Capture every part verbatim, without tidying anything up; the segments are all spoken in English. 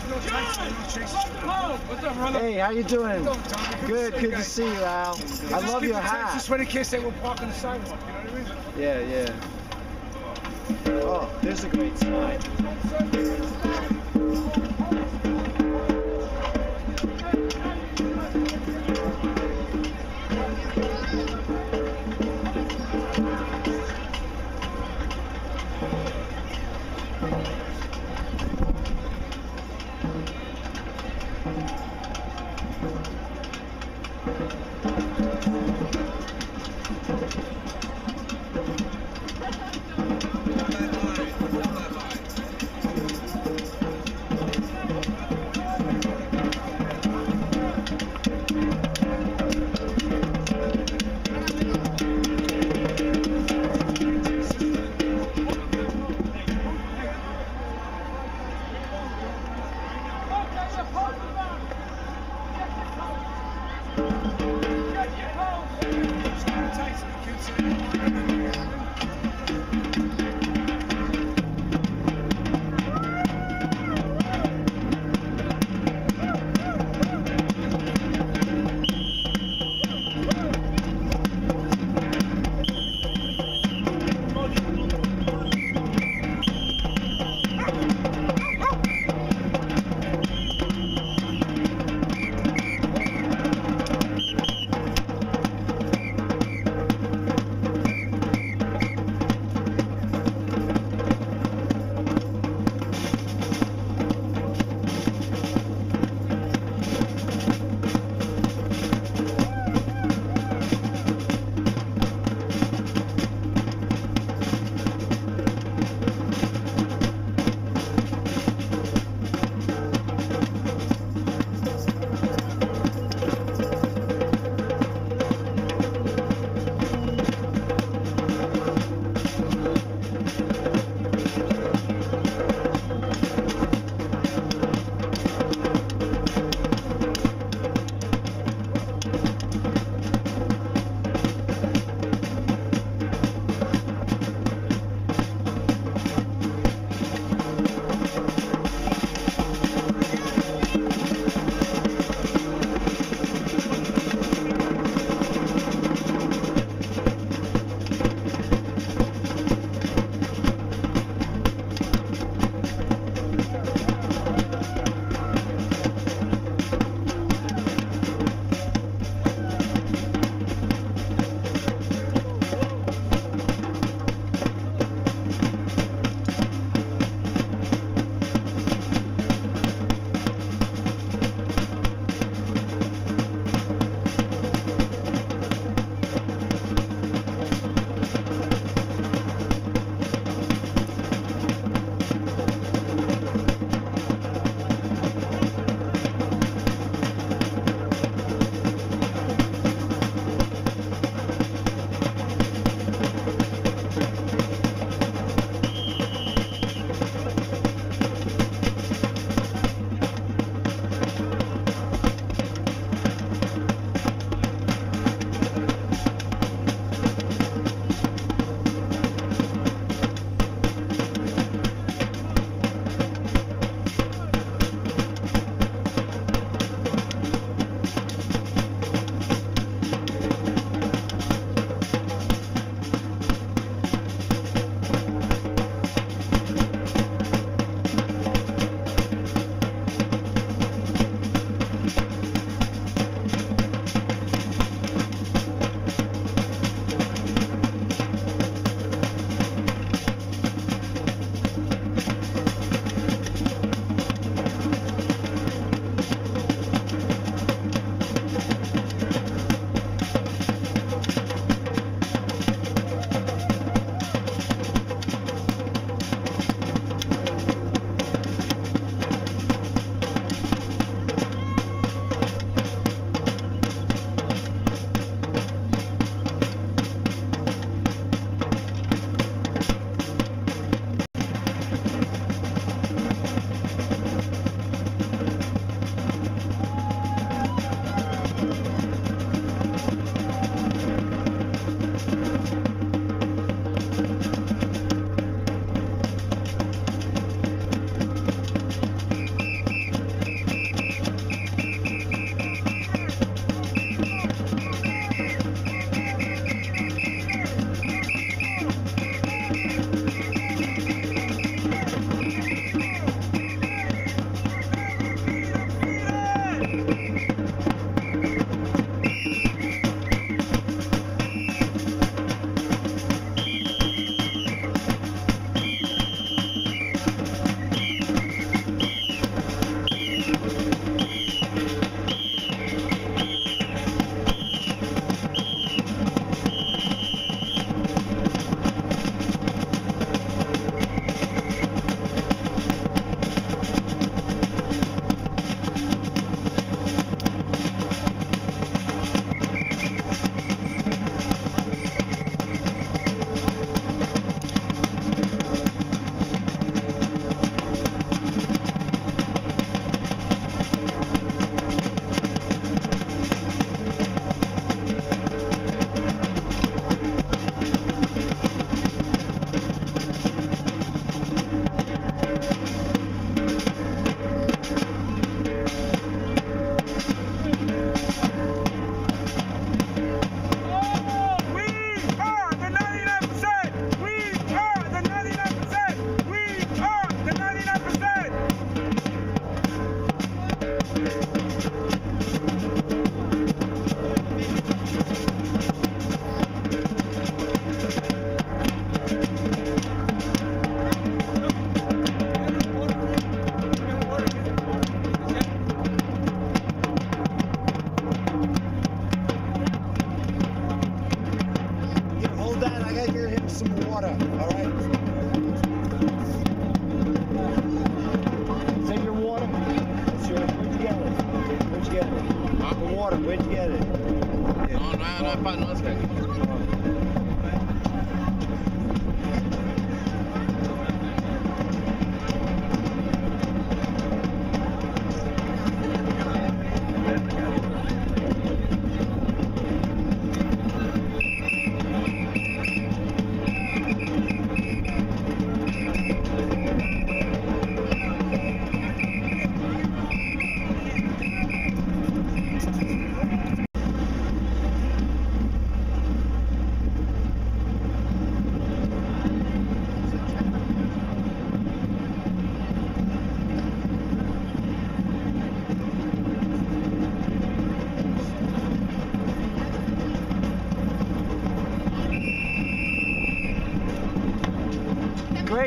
Hey, how you doing? Good, good to see you, Al. I love your hat. Just when the kids say we'll park on the sidewalk, you know what I mean? Yeah, yeah. Oh, there's a great slide.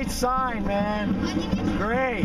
great sign, man. Great.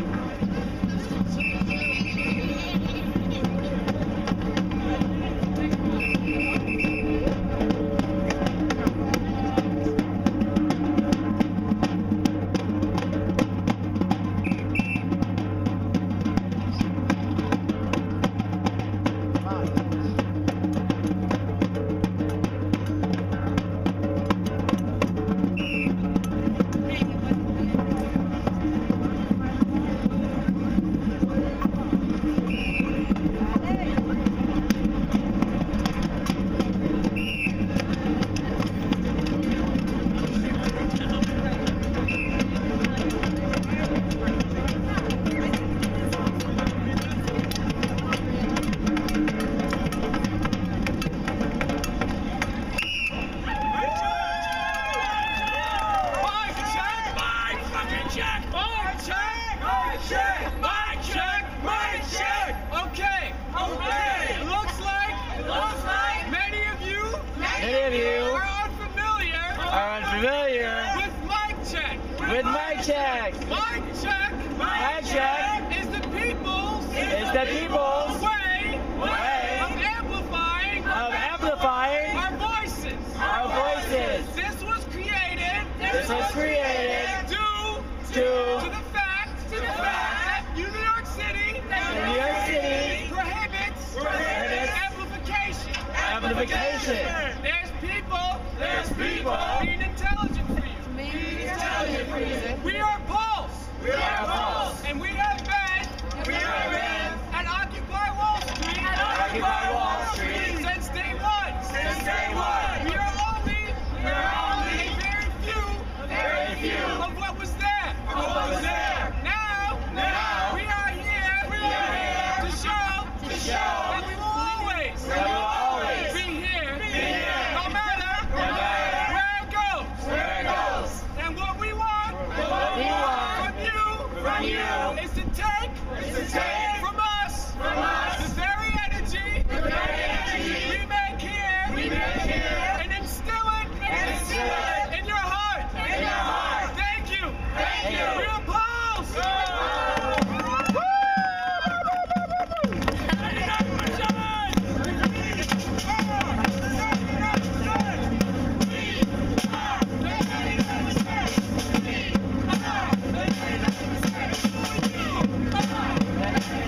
With mic check. Mic check. Mic check. Is the people's. Is the people's way. Way. Of amplifying. Of amplifying. Our voices. Our voices. This was created. This was created. Due. To. To the fact. To the fact. That New York City. New York City. Prohibits. Prohibits. Amplification. Amplification. There's people. There's people. Being intelligent for you. We are Pulse. We are Pulse. And we have been. We have been. At Occupy Wall Street. At Occupy Wall Street. Since day one. Since day one. We are only. We are only. A very few. Very few. Of what was there. Of what was there. Now. Now. We are here. We are here. To show. To show. That we will always. That we will always. Be here. Be here. No matter. No matter. Where it goes. Where it goes. And what we want. What we want. From you. From you. Is to take. Is to take. From us. From us. The very energy. The very energy. We make here. We make here. And instill it. And instill it. In your heart. In your heart. Thank you. Thank you. We are Pulse. Thank you.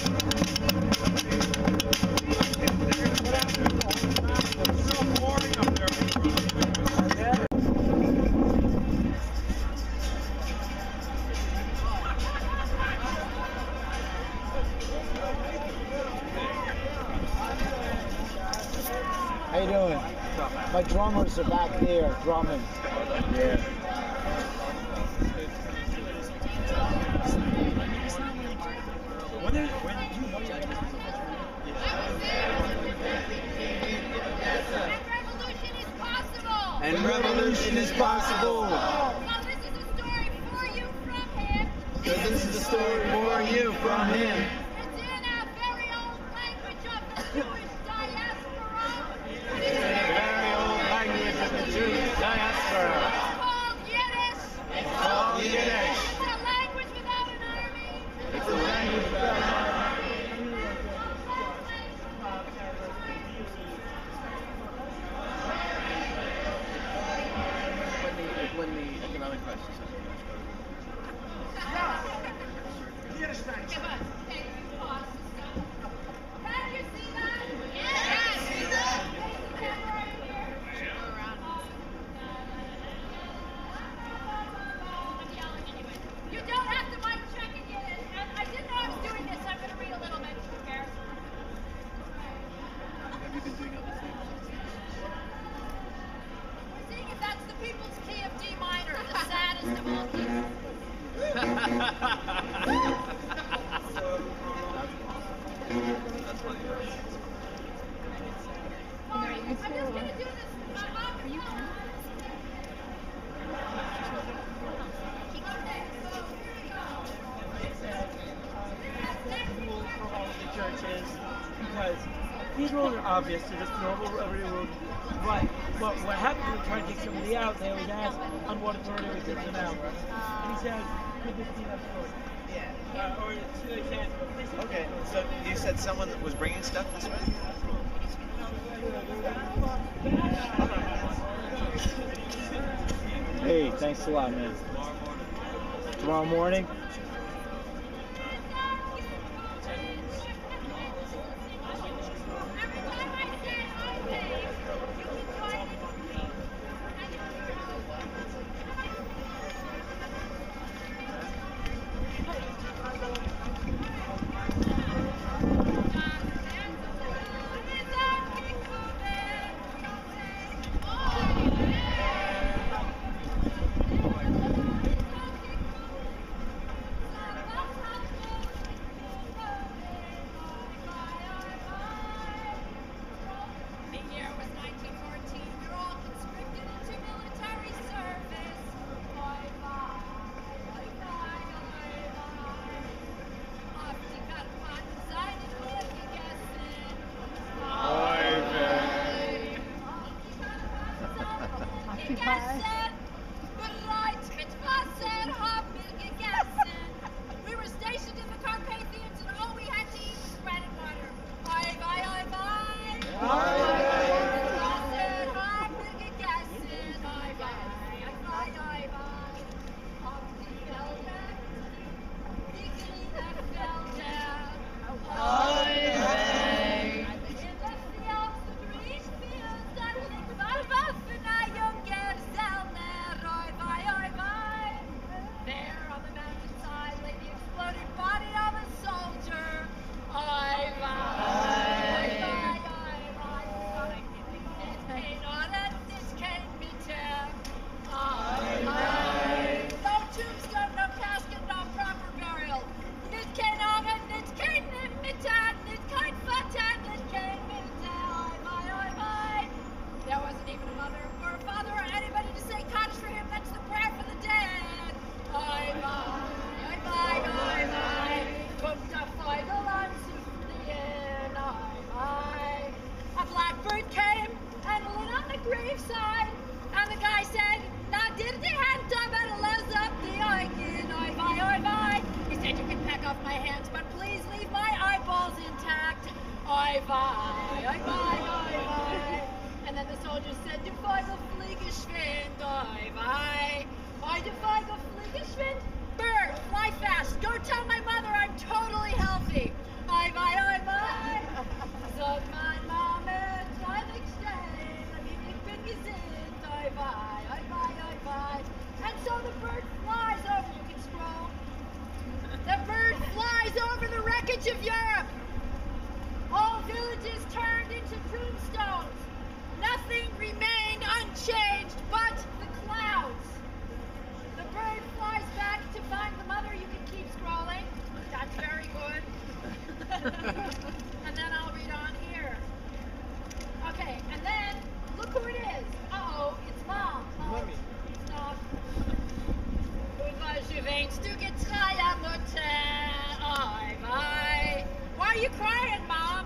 How you doing? My drummers are back there drumming. Yeah. And revolution is possible. So this is a story for you from him. So this is a story for you from him. It's in our very old language of the Jewish diaspora. It's a very old language of the Jewish diaspora. It's called Yiddish. It's called Yiddish. It's a language without an army. It's a language without an army. When the economic crisis Can you see that? Yes. You don't have to mic check it yet. And I didn't know I was doing this. I'm going to read a little bit. Who cares? have you been doing other things? We're seeing if that's the people's key of D minor, the saddest of all keys. That's funny. Sorry, I'm just going to do this. My mom is not. For all of the churches, because these rules are obvious, they're just normal everyday rules. But what, what happens when we try to take somebody out, they always ask, on what authority we take them out? And he says, could this be that authority? Yeah. Uh, or so they said, this is Okay, so you said someone that was bringing stuff this way? Hey, thanks a lot, man. Tomorrow morning? Every time I say I pay, you can join with me. The year was nineteen fourteen. You're all conscripted into military service. Bye bye. Bye bye. Bye bye. Auf die Karpaten seien wir gegessen. Bye bye. Auf die Karpaten seien wir gegessen. Bereit mit Wasser haben wir gegessen. We were stationed in the Carpathians and all we had to eat was bread and water. Bye bye. Bye bye. Wasser haben wir gegessen. Bye bye. Bye bye. Bye. Auf die Felder, die grünen Felder. Bye bye. In the fields, the green fields, that liegt waar Waffen, a younger Zellner. Bye bye. Bye. There on the mountainside lay the exploded body of a soldier. Bye bye. Bye bye. No tombstone, no casket, no proper burial. Nit kein Augen, nit kein Mittag, nit kein Vater, nit kein Mittag. Bye, bye, bye. There wasn't even a mother or a father or anybody to say Kaddish for him. That's the prayer for the dead. Bye, bye, bye, bye, bye, bye. Kommt der Feigl an zu fliehen. Bye, bye. A blackbird came and lit on the graveside, and the guy said, "Now did the hand up and les up the oiken, oi bye, oi bye." He said, "You can peck off my hands, but please leave my eyeballs intact, oi bye, oi bye, oi bye." And then the soldier said, "Du Feigl flieg geschwind, oi bye, oi du Feigl flieg geschwind." Bird, fly fast, go tell my mother I'm totally healthy. is turned into tombstones. Nothing remained unchanged but the clouds. The bird flies back to find the mother. You can keep scrolling. That's very good. And then I'll read on here. Okay, and then look who it is. Uh-oh, it's Mom. Oh, stop. Why are you crying, Mom?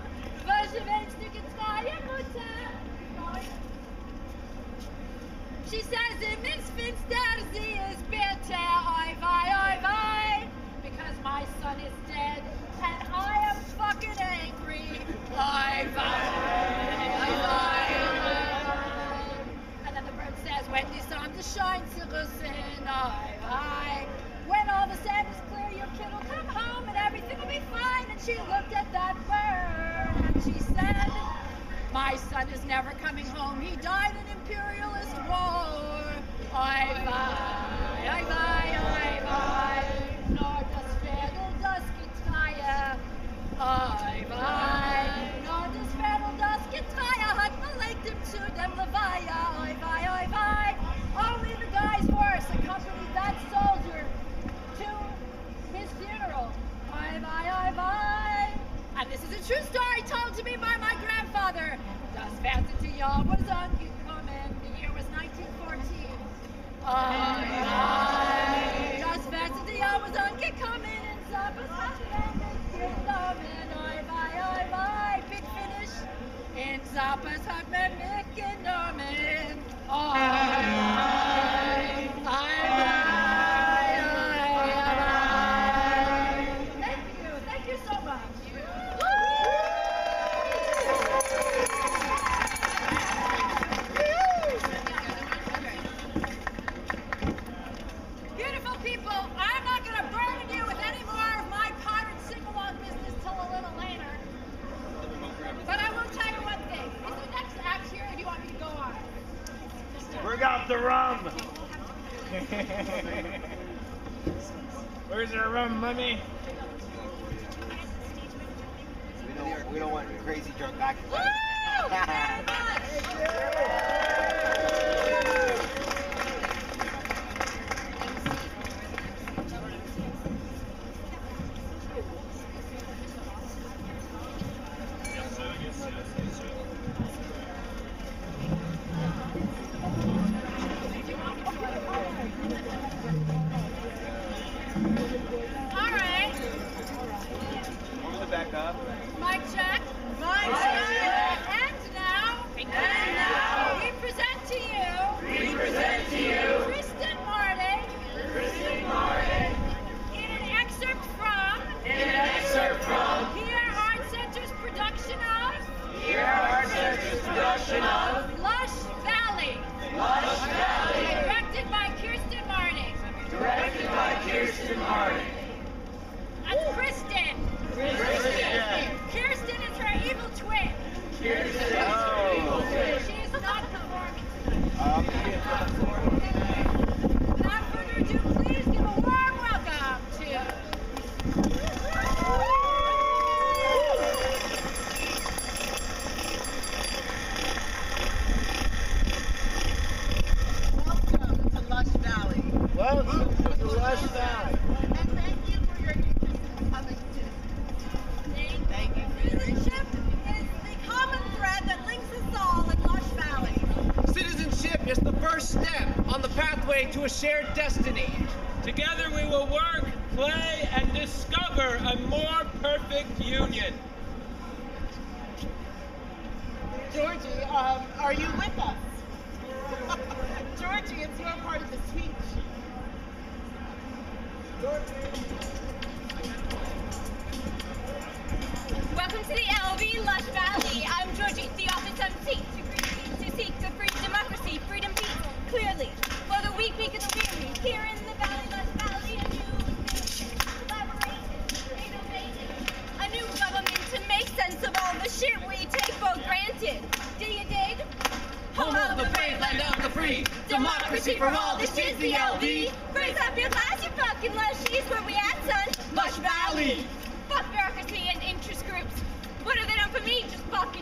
She says it makes Vince Darcy is better, oi vey, oi vey, because my son is dead and I am fucking angry, oi vey, oi vey. And then the bird says, when the sun shines to the sun, oi vey, when all the sand is clear, your kid will come home and everything will be fine. And she looked at that bird and she said, my son is never coming home. He died in imperialist war. Oi vey, oi vey, oi vey. Nor das Fädel das Getreie. Oi vey. Nor das Fädel das Getreie hat belegt him to dem Levaya. Oi vey, oi vey. Only the guy's horse accompanied that soldier to his funeral. Oi vey, oi vey. And this is a true story told to me by my grandfather. Das fertigte Jahr was angekommen. The year was nineteen fourteen. Oi vey. Das fertigte Jahr was angekommen. And Zappas hat man mitgenommen. Oi vey, oi vey. Big finish. And Zappas hat man mitgenommen. Oi vey. Oi vey. Oi vey. Thank you. Thank you so much. Beautiful people, I'm not going to burden you with any more of my pirate sing-along business till a little later. But I will tell you one thing. Is the next act here, or do you want me to go on? Bring out the rum. Where's our rum, mummy? We don't, we don't want crazy drunk back. Woo! Very much! All right. Move it back up. Mic check. Mic check. And now, and now, we present to you, we present to you, Kristen Martin, Kristen Martin, in an excerpt from, in an excerpt from, Here Art Center's production of, Here Art Center's production of, Lush Valley, Lush Valley, directed by Kirsten Martin, directed by Kirsten Martin. That's Kristen. Kristen. Kirsten is her evil twin. Kirsten is her evil twin. She is not performing. Um, Without further ado, please give a warm welcome to. Welcome to Lush Valley. welcome to Lush Valley. And thank you for your interest in coming to. Thank you. Citizenship is the common thread that links us all in Lush Valley. Citizenship is the first step on the pathway to a shared destiny. Together we will work, play, and discover a more perfect union. Georgie, um, are you with us? Georgie, it's your part of the speech. Welcome to the L V Lush Valley. I'm Georgie, the office M C, to, free, to seek the free democracy, freedom, peace, clearly. For the weak, weak, and the weary, here in the Valley, Lush Valley, a new collaboration, innovation, a new government to make sense of all the shit we take for granted. Do you dig? Home of the brave, land of the free. Democracy for all, this is the L V. Raise up your glass, you fucking lushies, where we at, son? Lush Valley. Fuck bureaucracy and interest groups. What have they done for me? Just fuck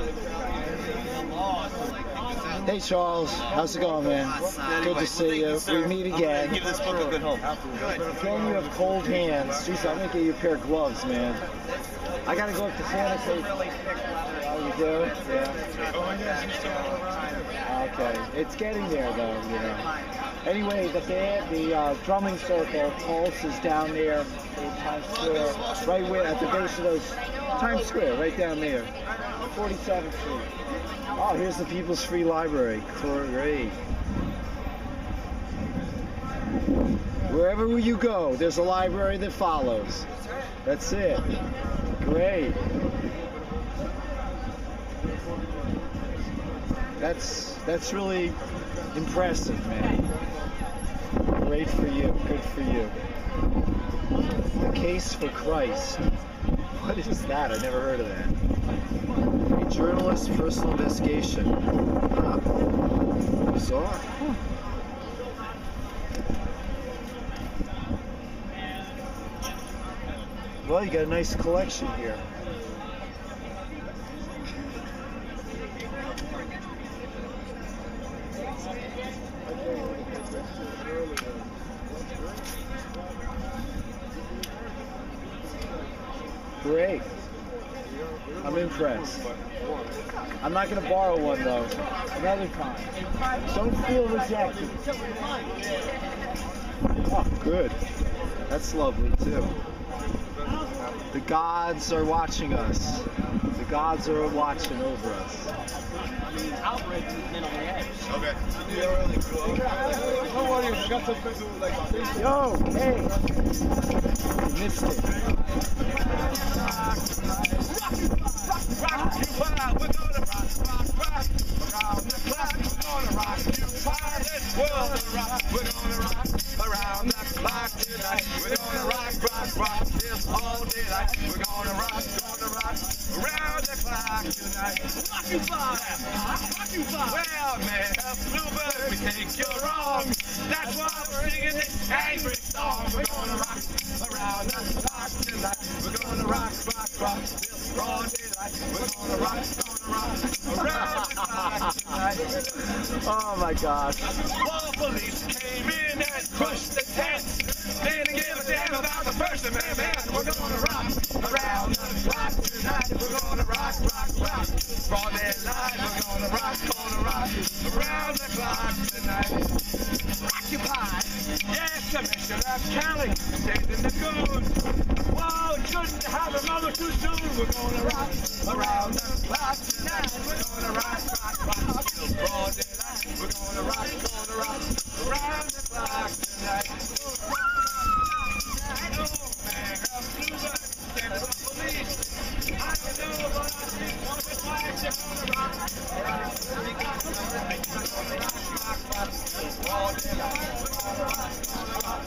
Hey Charles, how's it going, man? Good to see you. We meet again. Give this book a good home. Good. Again, you have cold hands. Jeez, I'm gonna get you a pair of gloves, man. I gotta go up to Santa Fe. Oh, you do? Yeah. Okay. It's getting there, though, you know. Anyway, the band, the uh, drumming circle, Pulse, is down there in Times Square, right where, at the base of those, Times Square, right down there, forty-seventh Street. Oh, here's the People's Free Library. Great. Wherever you go, there's a library that follows. That's it. Great. That's that's really impressive, man. Great for you. Good for you. The Case for Christ. What is that? I never heard of that. A journalist's personal investigation. Huh. Bizarre. Huh. Well, you got a nice collection here. Great. I'm impressed. I'm not going to borrow one, though. Another time. Don't feel rejected. Oh, good. That's lovely, too. The gods are watching us. The gods are watching over us. Okay. Yo, hey. You missed it. Rock you wild, we're gonna rock, rock, rock. Around the clock, we're gonna rock you wild. This world will rock, we're gonna rock. Around the clock tonight, we're gonna rock, rock, rock. This all daylight, we're gonna rock, gonna rock. Around the clock tonight, rock you wild, rock you wild. Well, man, Bluebird, we think you're wrong. That's why we're singing this angry song. We're gonna rock around the clock tonight. We're gonna rock, rock, rock. This broad daylight, we're gonna rock, gonna rock. Around the clock tonight. Oh my gosh. All police came in and crushed the tents. They didn't give a damn about the First Amendment. We're gonna rock around the clock tonight. We're gonna rock, rock, rock. Broad daylight, we're gonna rock, gonna rock. Around the clock tonight. Occupy. Yes, Commissioner Kelly, saving the goons. Whoa, shouldn't have a mother too soon. We're gonna rock around the clock tonight. We're gonna rock, rock, rock. Till broad daylight. We're gonna rock, gonna rock. Around the clock tonight. I know, man, I'm Bluebird, stand with the police. I don't know, but I think one of the flags are gonna rock. Around the clock tonight. We're gonna rock, rock, rock. Till broad daylight. We're gonna rock, gonna rock.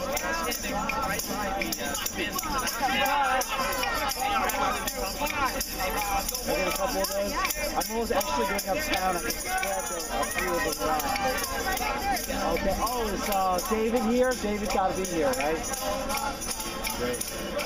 I get a couple of those. I'm almost actually going uptown. I can grab a few of them around. Okay. Oh, is uh, David here? David's got to be here, right? Great.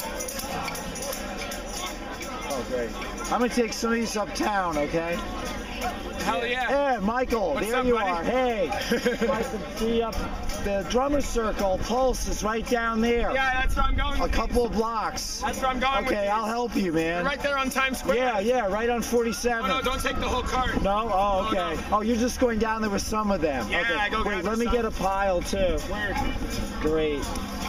Oh, great. I'm going to take some of these uptown, okay? Hell yeah. Hey, Michael, What's there up, you buddy? are. Hey. Michael, the, uh, the drummer circle, Pulse, is right down there. Yeah, that's where I'm going. A couple of blocks. That's where I'm going with Okay, you. I'll help you, man. You're right there on Times Square. Yeah, yeah, right on Oh, forty-seven. no, don't take the whole cart. No? Oh, Oh, okay. no. Oh, you're just going down there with some of them. Yeah, okay. I go Wait, gather let me some. get a pile, too. Word. Great.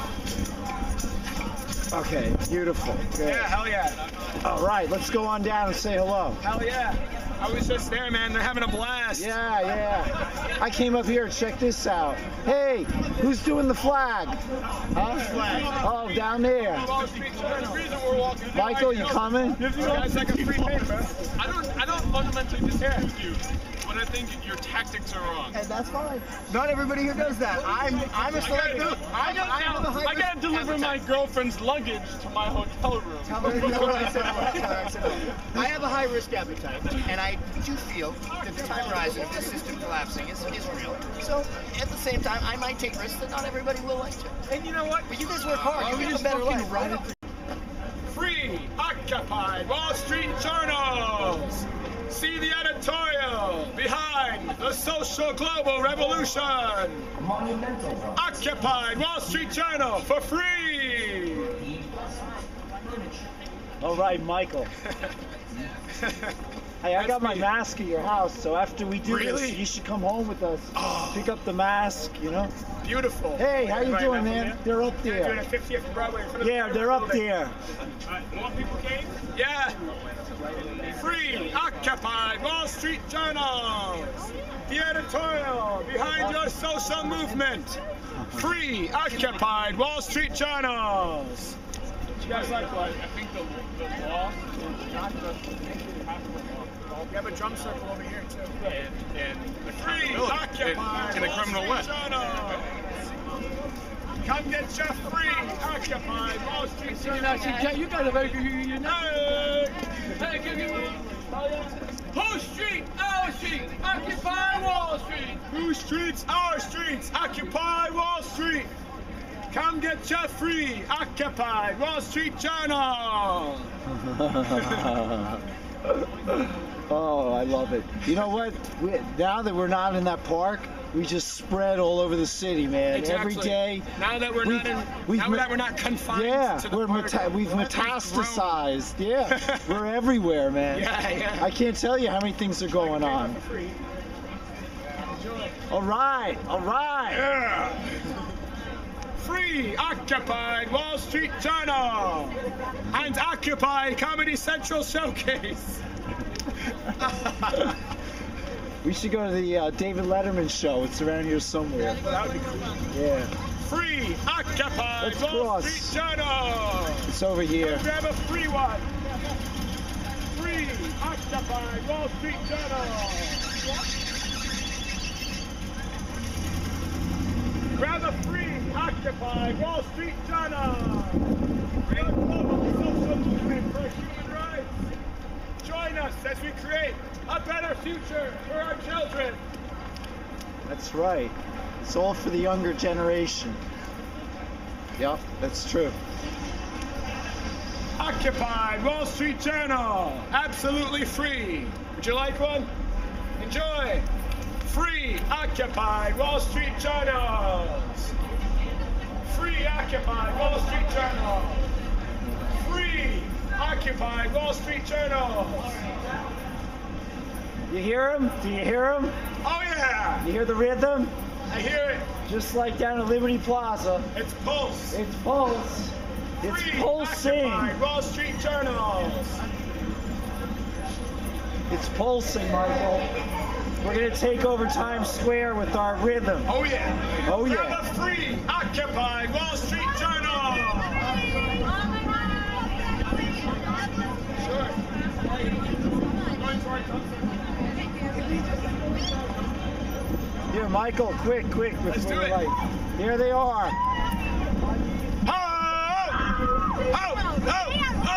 Okay, beautiful. Good. Yeah, hell yeah. All right, let's go on down and say hello. Hell yeah. I was just there, man. They're having a blast. Yeah, yeah. I came up here to check this out. Hey, who's doing the flag? Huh? Oh, down there. Wall Street, the reason we're walking. Michael, you coming? Give you guys like a free paper. I don't, I don't fundamentally disagree with you, but I think your tactics are wrong. And that's fine. Not everybody here does that. I'm, I'm a I gotta, celebrity. I gotta, I have a high I gotta risk deliver my appetite. girlfriend's luggage to my hotel room. Tell me what I said. I said. I have a high risk appetite, and I do feel that the time horizon of this system collapsing is, is real. So at the same time, I might take risks that not everybody will like to. And you know what? But you guys work hard. You live a better life. Free, occupied, Wall Street journals. See the editorial behind the social global revolution. Occupied Wall Street Journal for free. All right, Michael. Hey, I got my mask at your house, so after we do Really? this, you should come home with us. Oh. Pick up the mask, you know? Beautiful. Hey, how you Right, doing, up man? there? They're up Yeah, doing a there. fiftieth and Broadway in front of the Yeah, Federal they're up Building. there. More people came? Yeah. Free Occupied Wall Street Journal. The editorial behind your social movement. Free Occupied Wall Street Journals. You guys like what? I think the, the law is not just we have a drum circle over here too. And, and the free Occupied in, in a criminal way. Come get your free Occupied Wall Street Journal. You got a very good union. Hey! Hey, give me one. Who Street? Our Street. Occupy Wall Street. Who Streets? Our Streets. Occupy Wall Street. Come get your free Occupied Wall Street Journal. Oh, I love it. You know what? We, now that we're not in that park, we just spread all over the city, man. Exactly. Every day. Now that we're we've- not in, we've now ma- that we're not confined Yeah, to the we're park, meta- we've let things metastasized. Yeah, we're everywhere, man. Yeah, yeah. I can't tell you how many things are going on. Free. Enjoy. All right, all right. Yeah. Free Occupied Wall Street Journal and Occupy Comedy Central Showcase. We should go to the uh, David Letterman show. It's around here somewhere. That would be cool. Yeah, Free Occupied Let's Wall cross. Street Journal. it's over here. Grab a free one. Free Occupied Wall Street Journal. Grab a free Occupy Wall Street Journal. Your global social movement for human rights. Join us as we create a better future for our children. That's right. It's all for the younger generation. Yep, that's true. Occupied Wall Street Journal. Absolutely free. Would you like one? Enjoy. Free Occupied Wall Street Journals. Free Occupied Wall Street Journal. Free Occupied Wall Street Journals. You hear him? Do you hear him? Oh yeah! You hear the rhythm? I hear it. Just like down at Liberty Plaza. It's Pulse. It's pulse. It's Free pulsing. Occupied Wall Street Journals. It's pulsing, Michael. We're gonna take over Times Square with our rhythm. Oh yeah. Oh Grab yeah. a free Occupy Wall Street Journal. Sure. Going for it, come for it. Here, Michael, quick, quick, before Let's do the it. light. Here they are. Ho! Ho! Ho! Ho!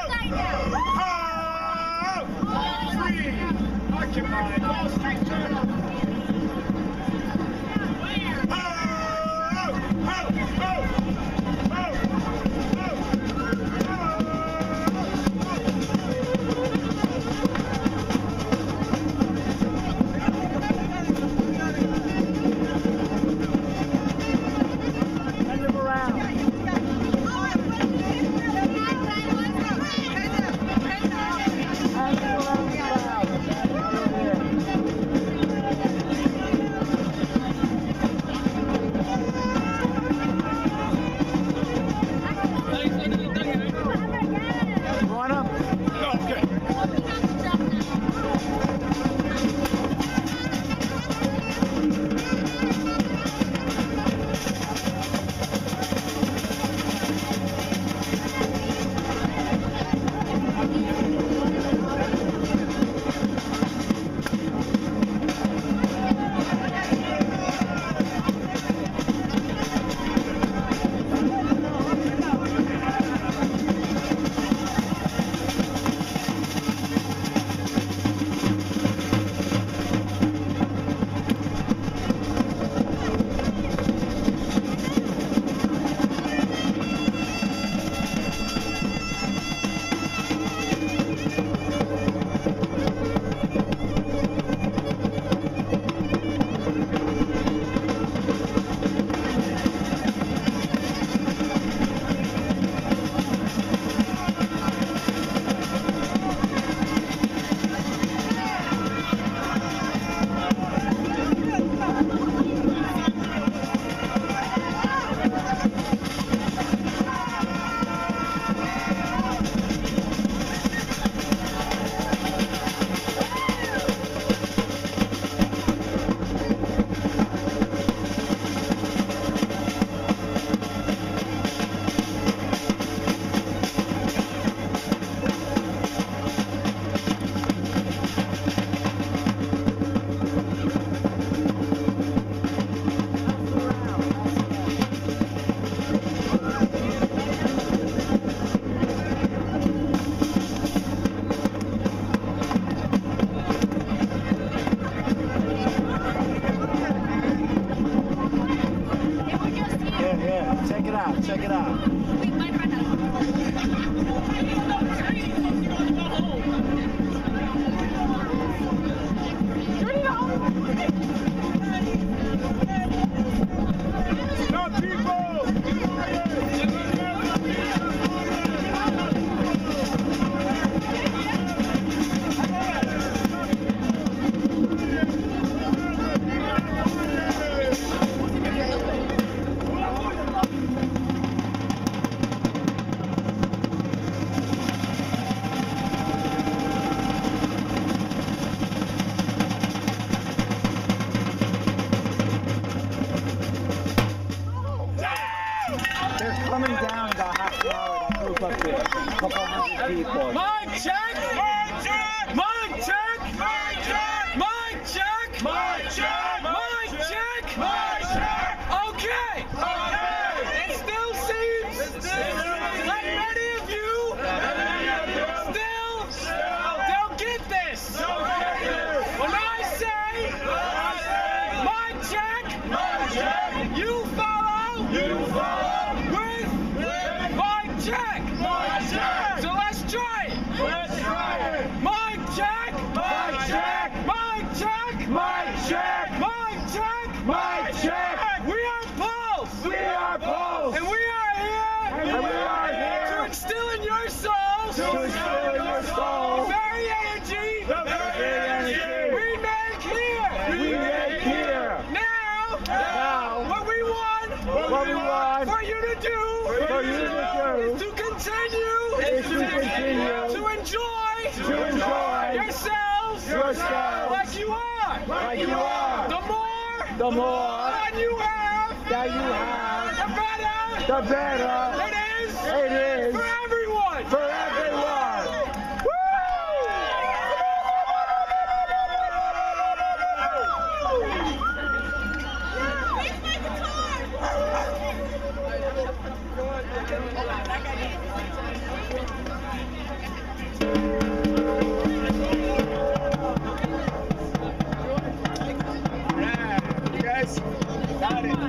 Ho! Free Occupy Wall Street Journal. Ho! Ho! Ho! Ho! Ho! Send them around. Send them around the crowd. Over there. Coming down about half an hour, that group up there, a couple hundred people. Mic check! Mic check! Mic check! Mic check! Mic check! Mic check! Mic check! Mic check! Okay! Okay! It still seems like many of you still don't get this. When I say mic check, you follow. You follow. Check! Mic check! So let's try it! Let's try it! Mic check! Mic check! Mic check! Mic check! Mic check! Mic check! We are Pulse! We are Pulse! And we are here! And we are here! To instill in your souls! To instill in your souls! The very energy! The very energy! We make here! We make here! Now! Now! What we want! What we want! For you to do! For you to do! To continue, is to continue to enjoy, to enjoy yourselves, yourselves like you are, like you are. The more, the more that you have, that you have, the better, the better it is, it is for everyone, for everyone. Where's my guitar? Yeah, you guys got it.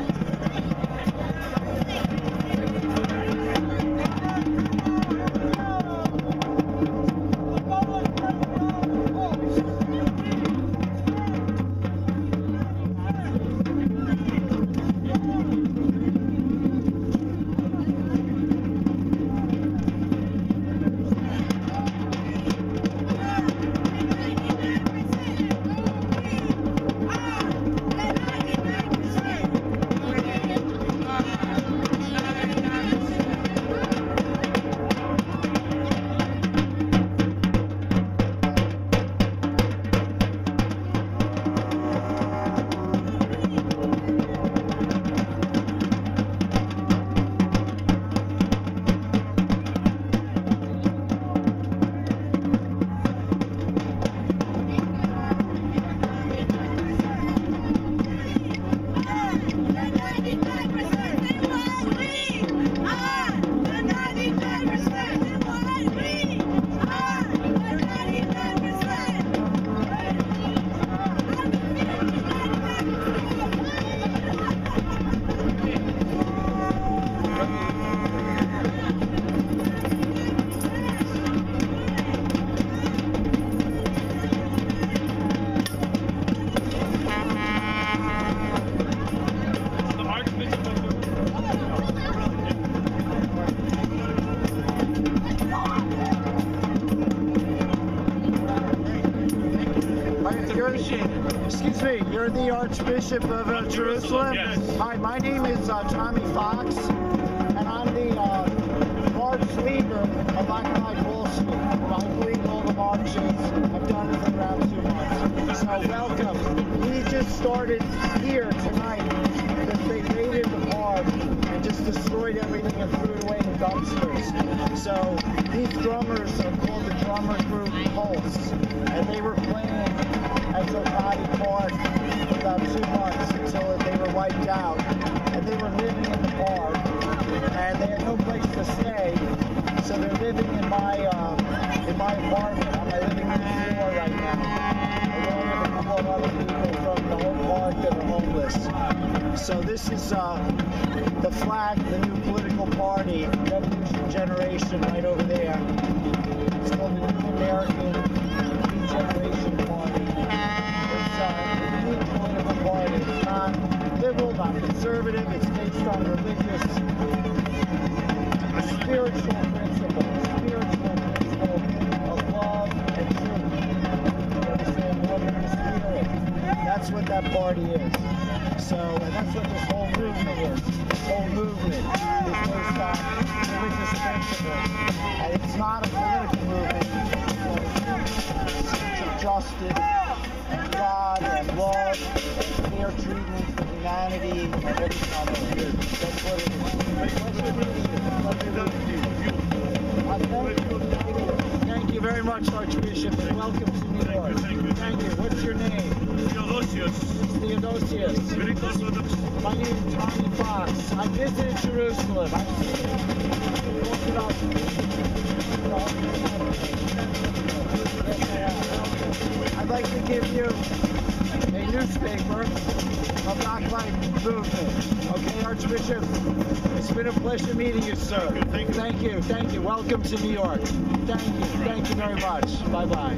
Excuse me, you're the Archbishop of uh, Jerusalem? Yes. Hi, my name is uh, Tommy Fox, and I'm the uh, march leader of Occupy Wall Street. I lead all the marches. I've done it for around two months. So welcome. We just started here tonight because they raided the park and just destroyed everything and threw it away in dumpsters. So these drummers are called the drummer group Pulse, and they were playing at Zocati Park for about two months until they were wiped out. And they were living in the park, and they had no place to stay, so they're living in my uh, in my apartment on my living room floor right now, along with a couple of other people from the whole park that are homeless. So this is uh, the flag, the new political party, Revolution Generation, right over there. It's called the New American Regeneration Party. It's uh, conservative. It's based on religious, spiritual principle, spiritual principle of love and truth. You understand? Love in the spirit. That's what that party is. So, and that's what this whole movement is. This whole movement is based on religious principle. And it's not a political movement. It's justice, God, and love, fair treatment for humanity, and everything on earth. That's what it is. Thank you very much, Archbishop, and welcome to New York. Thank you. What's your name? Theodosius. Theodosius. My name is Tommy Fox. I visited Jerusalem. I've seen the Orthodox. I'd like to give you a newspaper about my movement. Okay, Archbishop? It's been a pleasure meeting you, sir. Thank you. Thank you. Thank you. Welcome to New York. Thank you. Thank you very much. Bye-bye.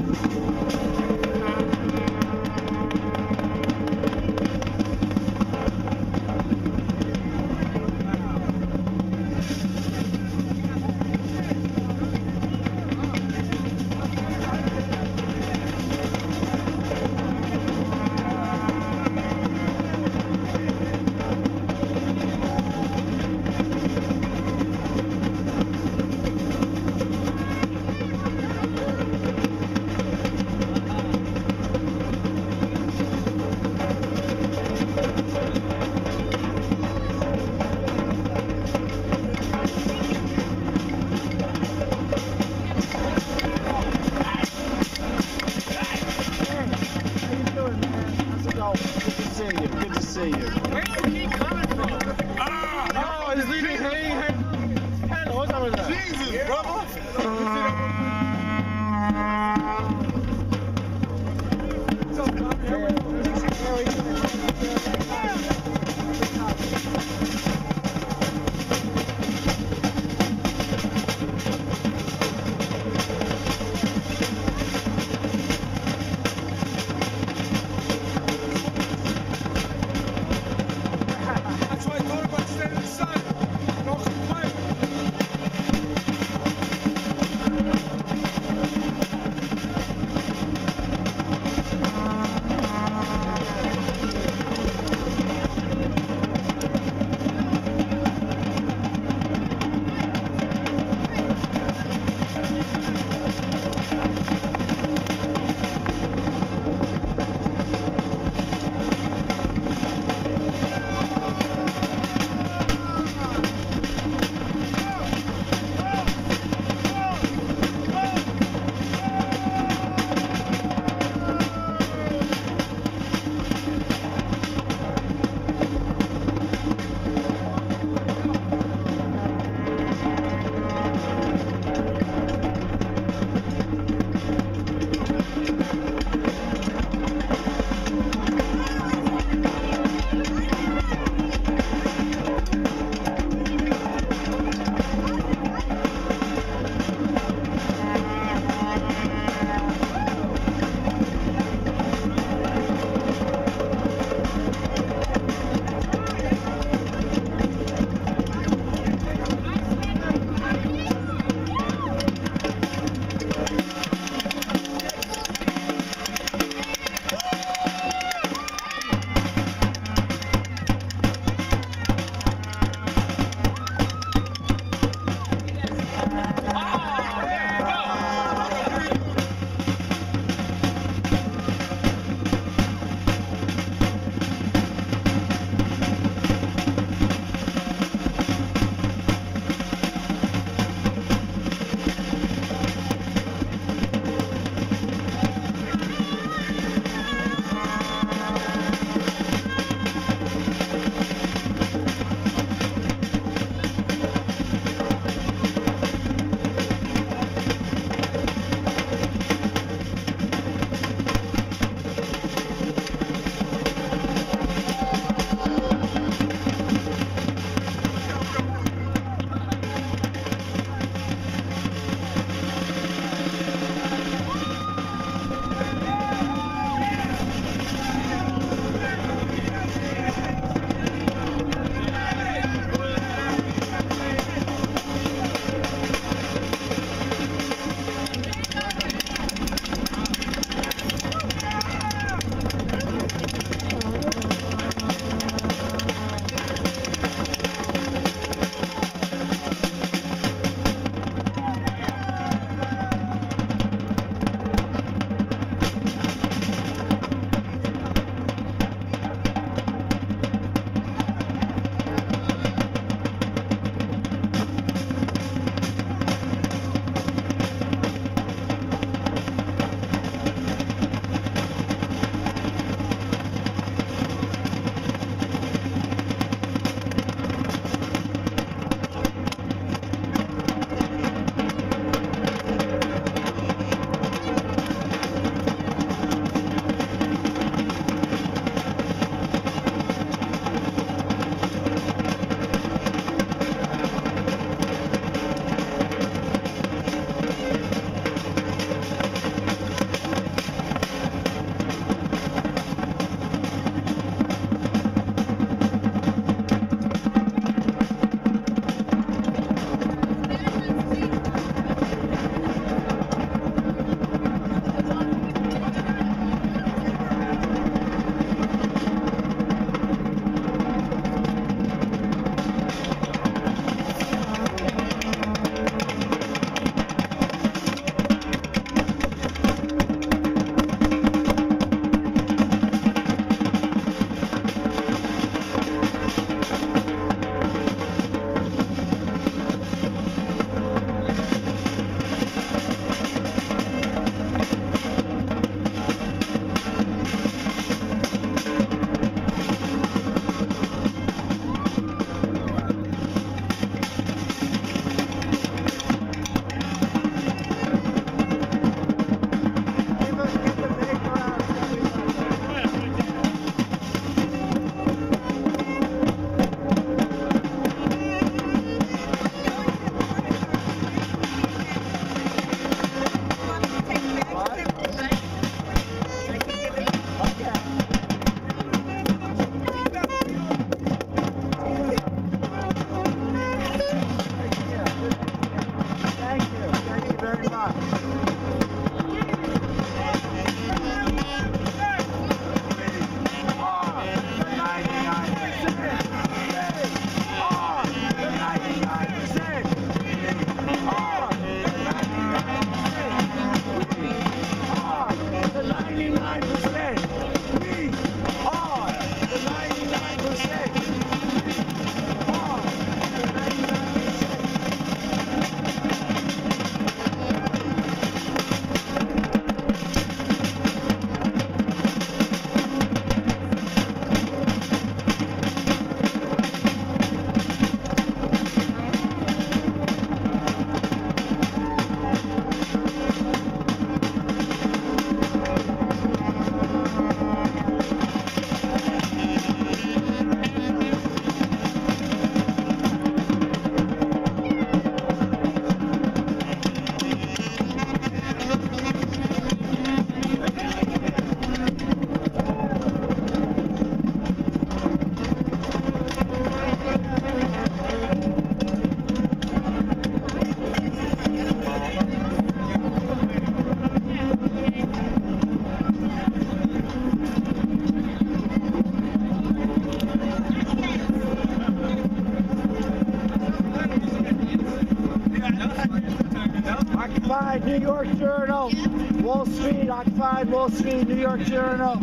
Occupied New York Journal. Wall Street, Occupied Wall Street, New York Journal.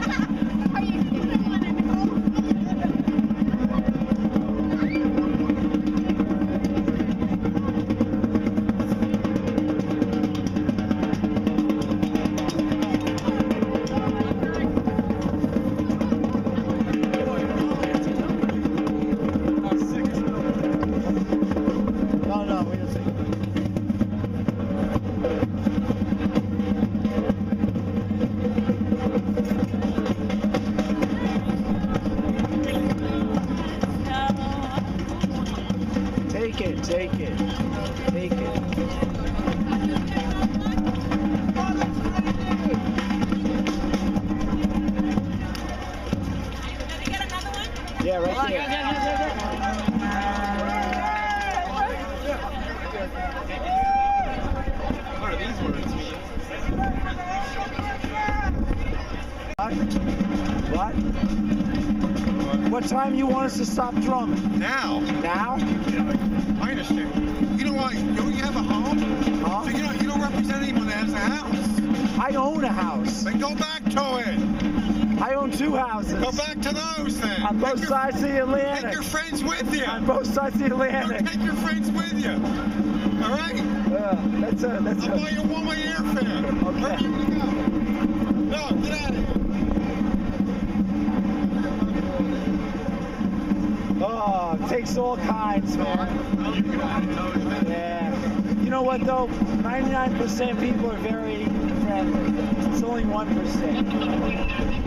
No, no, wait a second. Take it, take it, take it. Yeah, right there. What are these words mean? What? What? What time you want us to stop drumming? Now, Now? I understand. You know what? You know you have a home? Huh? So you don't, you don't represent anyone that has a house. I own a house. Then go back to it. I own two houses. Go back to those then. On both Take your- sides of the Take Atlantic. your friends with you. On both sides of the Or Atlantic. take your friends with you. All right? Uh, that's a, that's I'll buy a, you a one-way airfare. Okay. Where are you gonna go? No, get out of here. oh, it takes all kinds, man. Yeah. You know what though? ninety-nine percent people are very friendly. It's only one percent.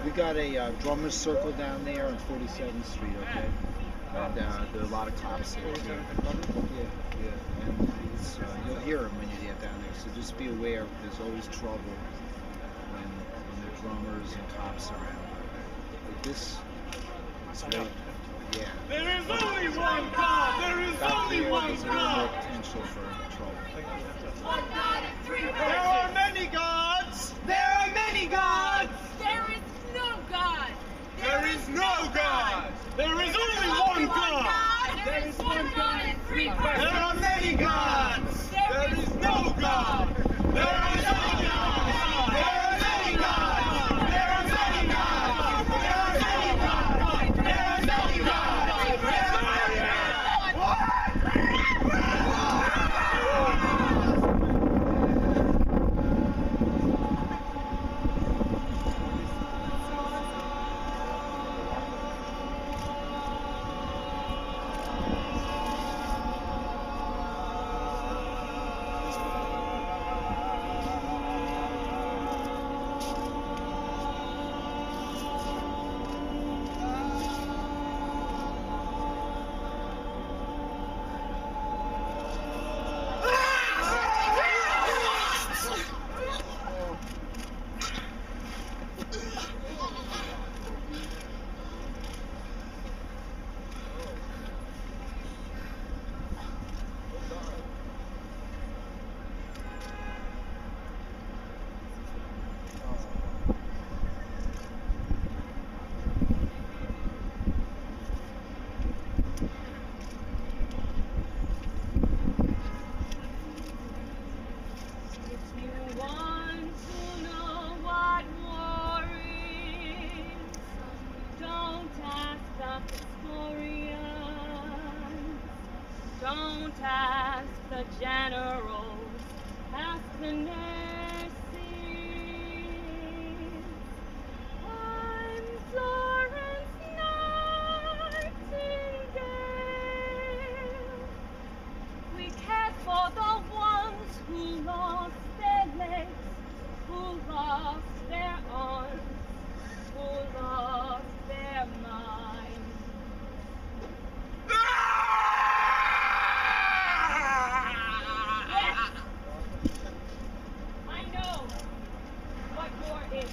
we got a uh, drummers circle down there on forty-seventh Street, okay? And uh, there are a lot of cops there too. Yeah, yeah. And it's, uh, you'll hear them when you get down there. So just be aware. There's always trouble when when there are drummers and cops around. But this is great. Yeah. There is only one God! There is Back only there, one there's a little more God! potential for trouble. One God and three There persons. are many gods! There are many gods! There is no God. There is no God! There is only one God! There is one God and three persons. There are many gods! There is no God! There are many gods! There are many gods! There are many gods! There are many gods! There are many gods! There are many Don't ask the generals, ask the nurses. I'm Florence Nightingale. We care for the ones who lost their legs, who lost their arms, who lost their minds. Yes, I know what war is.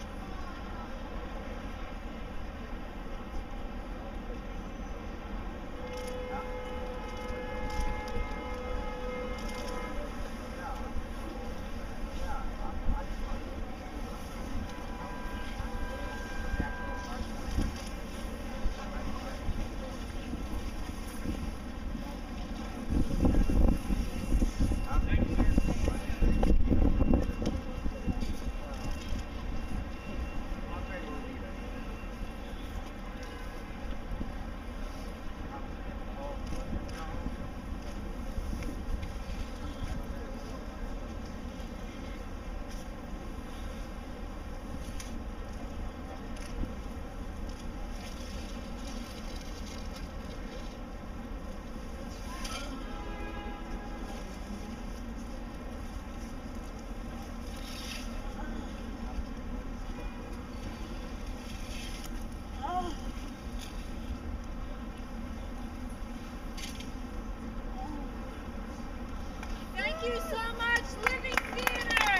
Thank you so much, Living Theater!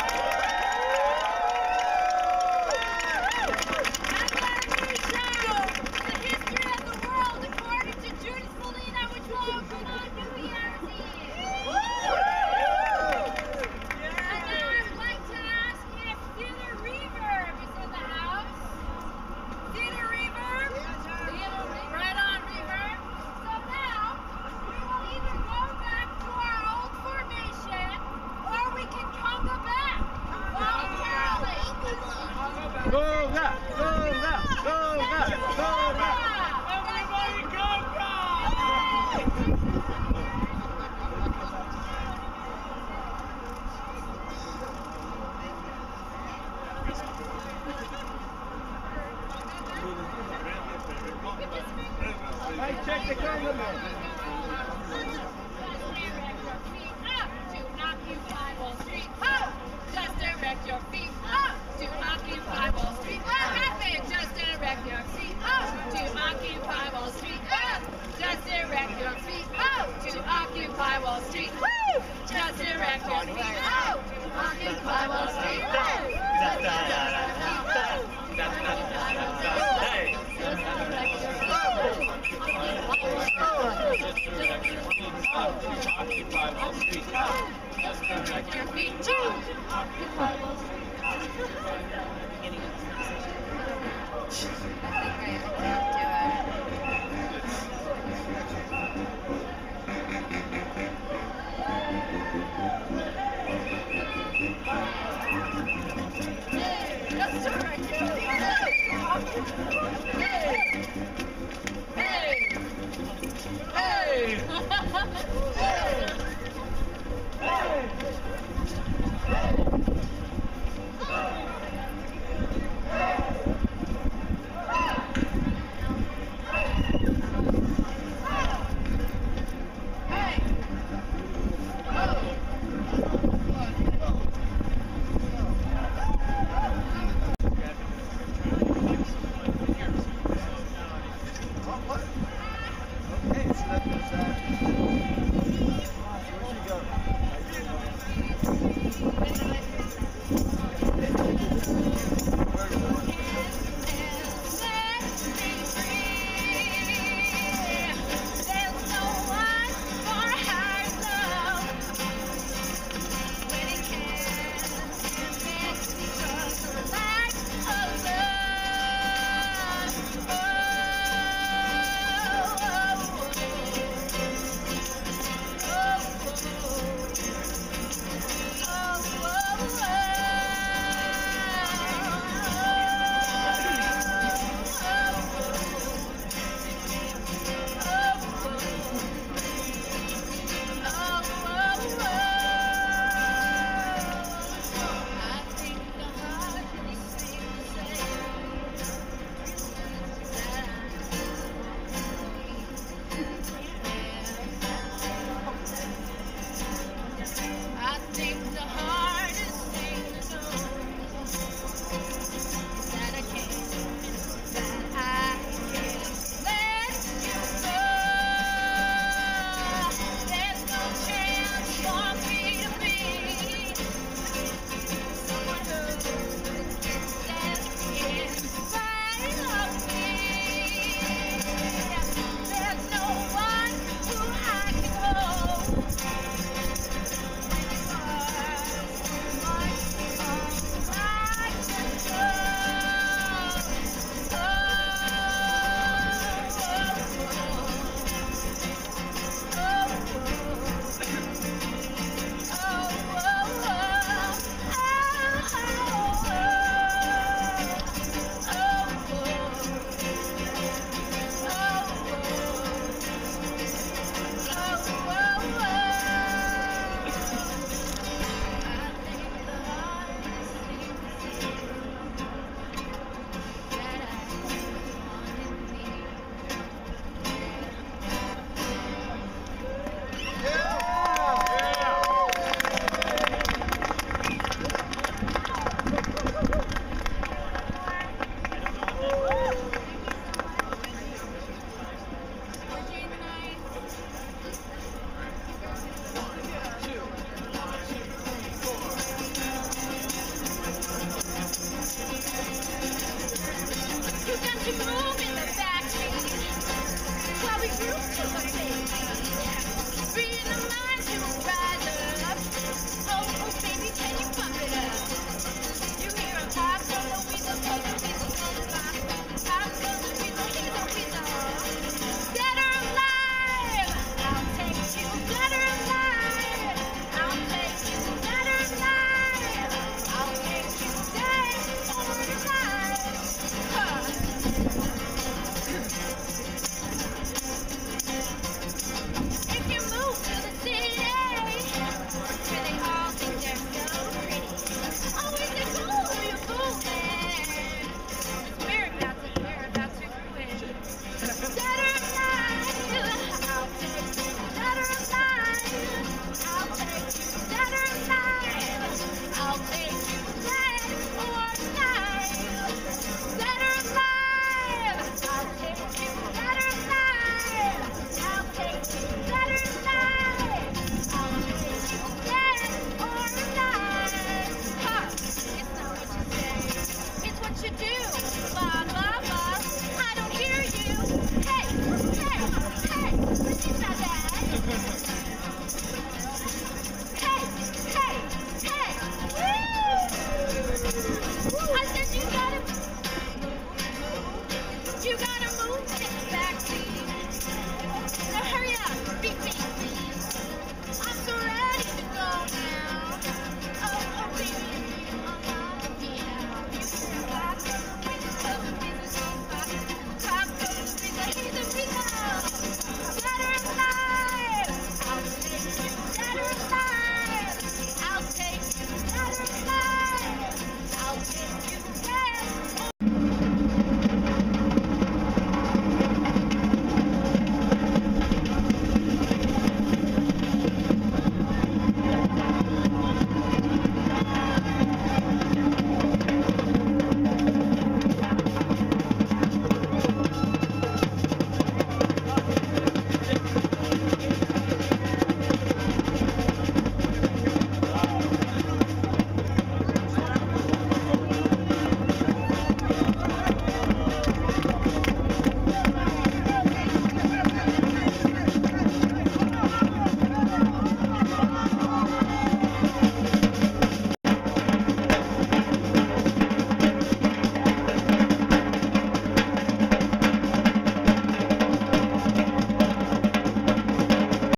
That's our new show, The History of the World, according to Judith Molina, which will open on New Year's Eve. And now I'd like to ask if Theater Reverb is in the house. Theater Reverb? Theater Reverb. Right on, Reverb. So now, we will either go back to our old formation, or we can conga back voluntarily. Go back! Go back! Go back! Go back! Everybody go back! Hey, check the camera, man. Just direct your feet up to occupy Wall Street. What happened? to groove in the backstreet while we groove to the beat. Being the